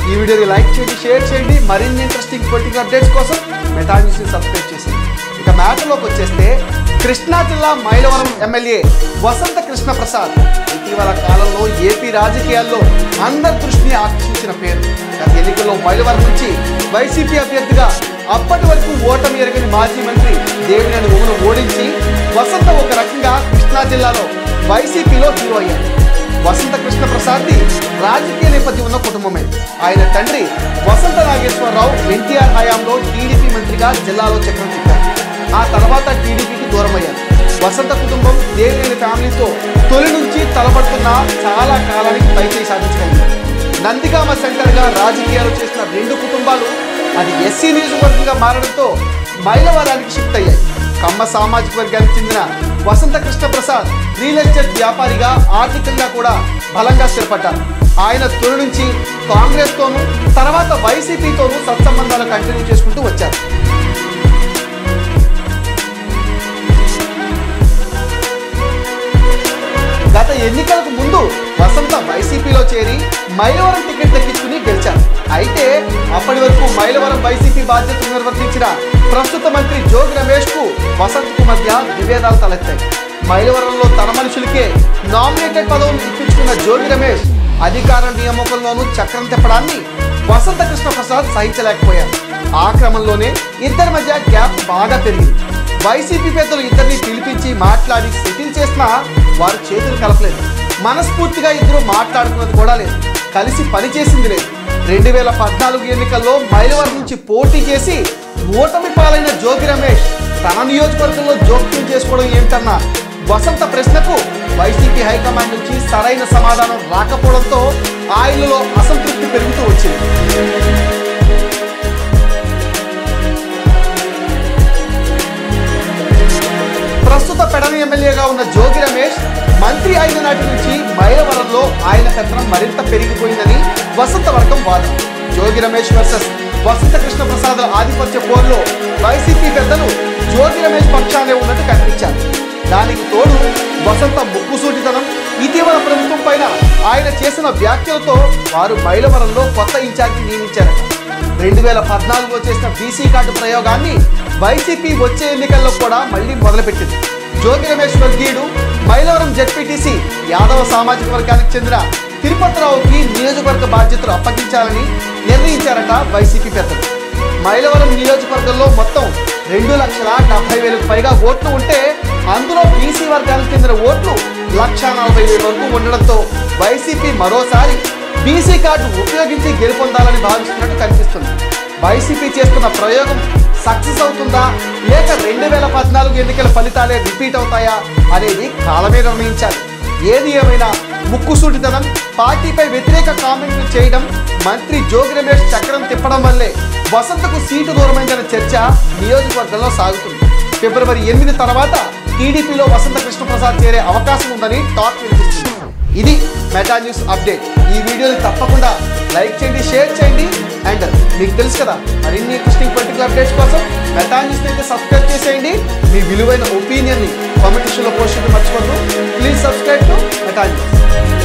ఈ వీడియోని లైక్ చేయండి, షేర్ చేయండి. మరిన్ని ఇంట్రెస్టింగ్ పొలిటికల్ అప్డేట్స్ కోసం మెటా న్యూస్ని సబ్స్క్రైబ్ చేసేయండి. ఇక మ్యాటర్లోకి వచ్చేస్తే కృష్ణా జిల్లా మైలవరం ఎమ్మెల్యే వసంత కృష్ణ ప్రసాద్ ఇటీవల కాలంలో ఏపీ రాజకీయాల్లో అందరి దృష్టిని ఆకర్షించిన పేరు. గత ఎన్నికల్లో మైలవరం నుంచి వైసీపీ అభ్యర్థిగా అప్పటి వరకు ఓటమి ఎరగని మాజీ మంత్రి దేవినేని ఉమను ఓడించి వసంత ఒక రకంగా కృష్ణా జిల్లాలో వైసీపీలో హీరో అయ్యారు. వసంత కృష్ణ ప్రసాద్ది రాజకీయ నేపథ్యం ఉన్న కుటుంబమే. ఆయన తండ్రి వసంత నాగేశ్వరరావు ఎన్టీఆర్ హయాంలో టీడీపీ మంత్రిగా జిల్లాలో చక్రం తిప్పారు. ఆ తర్వాత టీడీపీకి దూరమయ్యారు. వసంత కుటుంబం దేవినేని ఫ్యామిలీతో తొలి నుంచి తలపడుతున్న చాలా కాలానికి పైచేయి సాధించగలిగింది. నందిగామ సెంటర్గా రాజకీయాలు చేసిన రెండు కుటుంబాలు అది ఎస్సీ నియోజకవర్గంగా మారడంతో మైలవరానికి షిఫ్ట్ అయ్యాయి. కమ్మ సామాజిక వర్గానికి చెందిన వసంత కృష్ణ ప్రసాద్ రియల్ ఎస్టేట్ వ్యాపారిగా ఆర్థికంగా కూడా బలంగా స్థిరపడ్డారు. ఆయన తొలి నుంచి కాంగ్రెస్తోనూ తర్వాత వైసీపీతోనూ సత్సంబంధాలు కంటిన్యూ చేసుకుంటూ వచ్చారు. గత ఎన్నికలకు ముందు వసంత వైసీపీలో చేరి మైలవరం టికెట్ దక్కించుకుని గెలిచారు. అయితే అప్పటి వరకు మైలవరం వైసీపీ బాధ్యతలు నిర్వర్తించిన ప్రస్తుత మంత్రి జోగి రమేష్ కు వసంతకు మధ్య విభేదాలు తలెత్తాయి. మైలవరంలో తన మనుషులకే నామినేటెడ్ పదవులు ఇప్పించుకున్న జోగి రమేష్ అధికార నియామకంలోనూ చక్రం తిప్పడాన్ని వసంత కృష్ణ ప్రసాద్ సహించలేకపోయారు. ఆ క్రమంలోనే ఇద్దరి మధ్య గ్యాప్ బాగా పెరిగింది. వైసీపీ పెద్దలు ఇద్దరిని పిలిపించి మాట్లాడి సెటిల్ చేసినా వారు చేతులు కలపలేదు. మనస్ఫూర్తిగా ఇద్దరు మాట్లాడుకున్నది కూడా లేదు, కలిసి పనిచేసింది లేదు. 2014 ఎన్నికల్లో మైలవరం నుంచి పోటీ చేసి ఓటమి పాలైన జోగి రమేష్ తన నియోజకవర్గంలో జోక్యం చేసుకోవడం ఏమిటన్న వసంత ప్రశ్నకు వైసీపీ హైకమాండ్ నుంచి సరైన సమాధానం రాకపోవడంతో ఆయనలో అసంతృప్తి పెరుగుతూ వచ్చింది. ప్రస్తుత పెడన ఎమ్మెల్యేగా ఉన్న జోగి రమేష్ మంత్రి అయిన నాటి నుంచి మైలవరంలో ఆయన పెత్తనం మరింత పెరిగిపోయిందని వసంత వర్గం వాదన. జోగి రమేష్ వర్సెస్ వసంత కృష్ణ ప్రసాద్ ఆధిపత్య పోరులో వైసీపీ పెద్దలు జోగి రమేష్ పక్షానే ఉన్నట్టు కనిపించారు. దానికి తోడు వసంత ముక్కుసూటితనం, ఇటీవల ప్రభుత్వం పైన ఆయన చేసిన వ్యాఖ్యలతో వారు మైలవరంలో కొత్త ఇన్ఛార్జి నియమించారట. 2014లో చేసిన బీసీ కార్డు ప్రయోగాన్ని వైసీపీ వచ్చే ఎన్నికల్లో కూడా మళ్లీ మొదలుపెట్టింది. జోగి రమేష్ వర్గీయుడు మైలవరం జెడ్పీటీసీ యాదవ సామాజిక వర్గానికి చెందిన తిరుపతిరావుకి నియోజకవర్గ బాధ్యతలు అప్పగించాలని నిర్ణయించారట వైసీపీ పెద్దలు. మైలవరం నియోజకవర్గంలో మొత్తం 2,70,000కు పైగా ఓట్లు ఉంటే అందులో బీసీ వర్గానికి చెందిన ఓట్లు 1,40,000 వరకు ఉండడంతో వైసీపీ మరోసారి బీసీ కార్డు ఉపయోగించి గెలుపొందాలని భావిస్తున్నట్టు కనిపిస్తుంది. వైసీపీ చేస్తున్న ప్రయోగం సక్సెస్ అవుతుందా లేక 2014 ఎన్నికల ఫలితాలే రిపీట్ అవుతాయా అనేది కాలమే నిర్ణయించాలి. ఏది ఏమైనా ముక్కుసూటితనం, పార్టీపై వ్యతిరేక కామెంట్లు చేయడం, మంత్రి జోగి రమేష్ చక్రం తిప్పడం వల్లే వసంతకు సీటు దూరమైందన్న చర్చ నియోజకవర్గంలో సాగుతుంది. ఫిబ్రవరి 8 తర్వాత టీడీపీలో వసంత కృష్ణప్రసాద్ చేరే అవకాశం ఉందని టాక్ వినిపిస్తుంది. ఇది మెటా న్యూస్ అప్డేట్. ఈ వీడియోని తప్పకుండా లైక్ చేయండి, షేర్ చేయండి. అండ్ మీకు తెలుసు కదా మరిన్ని ఇంట్రెస్టింగ్ పొలిటికల్ అప్డేట్స్ కోసం మెటా న్యూస్ని అయితే సబ్స్క్రైబ్ చేసేయండి. మీ విలువైన ఒపీనియన్ని కామెంట్ సెక్షన్లో పోస్ట్ చేయడం మర్చిపోద్దు. Please subscribe to Meta news.